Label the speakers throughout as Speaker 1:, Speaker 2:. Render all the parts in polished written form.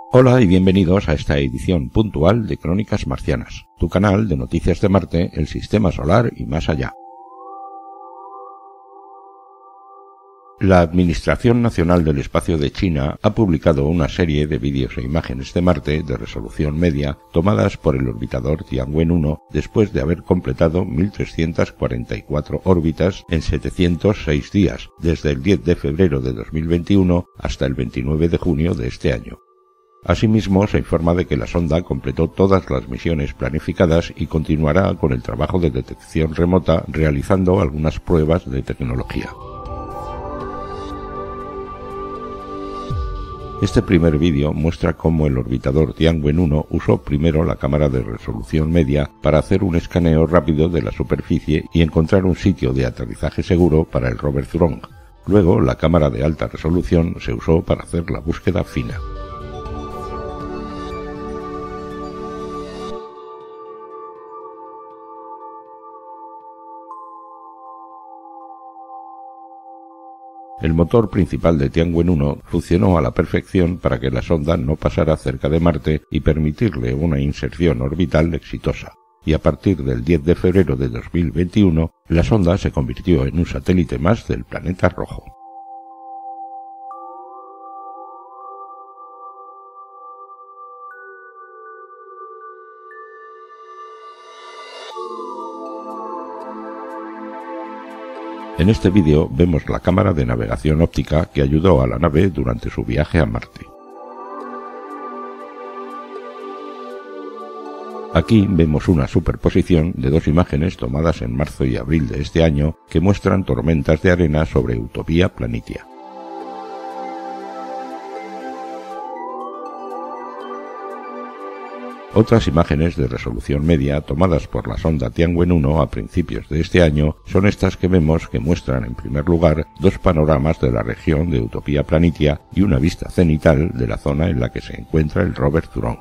Speaker 1: Hola y bienvenidos a esta edición puntual de Crónicas Marcianas, tu canal de noticias de Marte, el Sistema Solar y más allá. La Administración Nacional del Espacio de China ha publicado una serie de vídeos e imágenes de Marte de resolución media tomadas por el orbitador Tianwen-1 después de haber completado 1.344 órbitas en 706 días, desde el 10 de febrero de 2021 hasta el 29 de junio de este año. Asimismo, se informa de que la sonda completó todas las misiones planificadas y continuará con el trabajo de detección remota realizando algunas pruebas de tecnología. Este primer vídeo muestra cómo el orbitador Tianwen-1 usó primero la cámara de resolución media para hacer un escaneo rápido de la superficie y encontrar un sitio de aterrizaje seguro para el rover Zhurong. Luego, la cámara de alta resolución se usó para hacer la búsqueda fina. El motor principal de Tianwen-1 funcionó a la perfección para que la sonda no pasara cerca de Marte y permitirle una inserción orbital exitosa. Y a partir del 10 de febrero de 2021, la sonda se convirtió en un satélite más del planeta rojo. En este vídeo vemos la cámara de navegación óptica que ayudó a la nave durante su viaje a Marte. Aquí vemos una superposición de dos imágenes tomadas en marzo y abril de este año que muestran tormentas de arena sobre Utopia Planitia. Otras imágenes de resolución media tomadas por la sonda Tianwen-1 a principios de este año son estas que vemos que muestran en primer lugar dos panoramas de la región de Utopia Planitia y una vista cenital de la zona en la que se encuentra el rover Zhurong.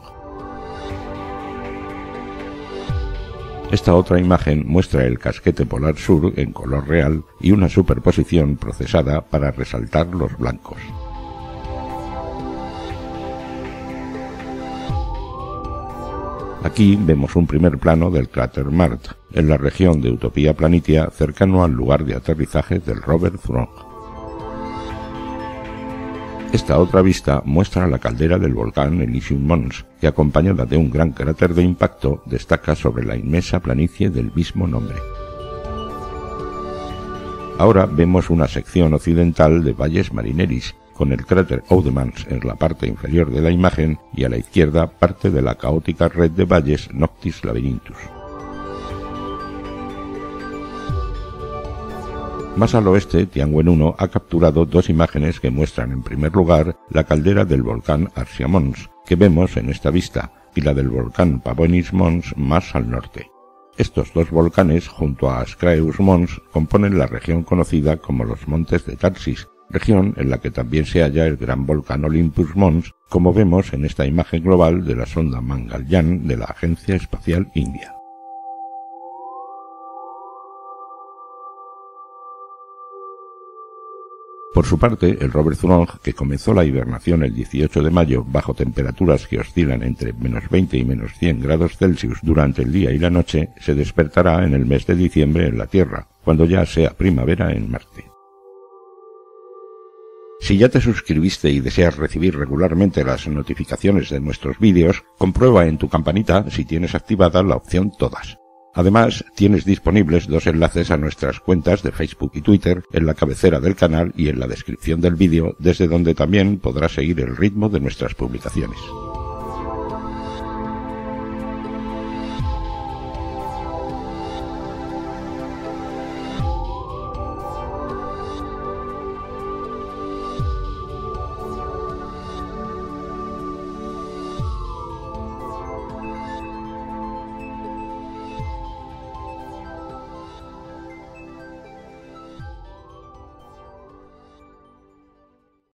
Speaker 1: Esta otra imagen muestra el casquete polar sur en color real y una superposición procesada para resaltar los blancos. Aquí vemos un primer plano del cráter Mart, en la región de Utopia Planitia, cercano al lugar de aterrizaje del rover Zhurong. Esta otra vista muestra la caldera del volcán Elysium Mons, que acompañada de un gran cráter de impacto destaca sobre la inmensa planicie del mismo nombre. Ahora vemos una sección occidental de Valles Marineris, con el cráter Oudemans en la parte inferior de la imagen y a la izquierda parte de la caótica red de valles Noctis Labyrinthus. Más al oeste, Tianwen-1 ha capturado dos imágenes que muestran en primer lugar la caldera del volcán Arsia Mons, que vemos en esta vista, y la del volcán Pavonis Mons más al norte. Estos dos volcanes, junto a Ascraeus Mons, componen la región conocida como los Montes de Tarsis, región en la que también se halla el gran volcán Olympus Mons, como vemos en esta imagen global de la sonda Mangalyaan de la Agencia Espacial India. Por su parte, el rover Zhurong, que comenzó la hibernación el 18 de mayo bajo temperaturas que oscilan entre -20 y -100 grados Celsius durante el día y la noche, se despertará en el mes de diciembre en la Tierra, cuando ya sea primavera en Marte. Si ya te suscribiste y deseas recibir regularmente las notificaciones de nuestros vídeos, comprueba en tu campanita si tienes activada la opción Todas. Además, tienes disponibles dos enlaces a nuestras cuentas de Facebook y Twitter en la cabecera del canal y en la descripción del vídeo, desde donde también podrás seguir el ritmo de nuestras publicaciones.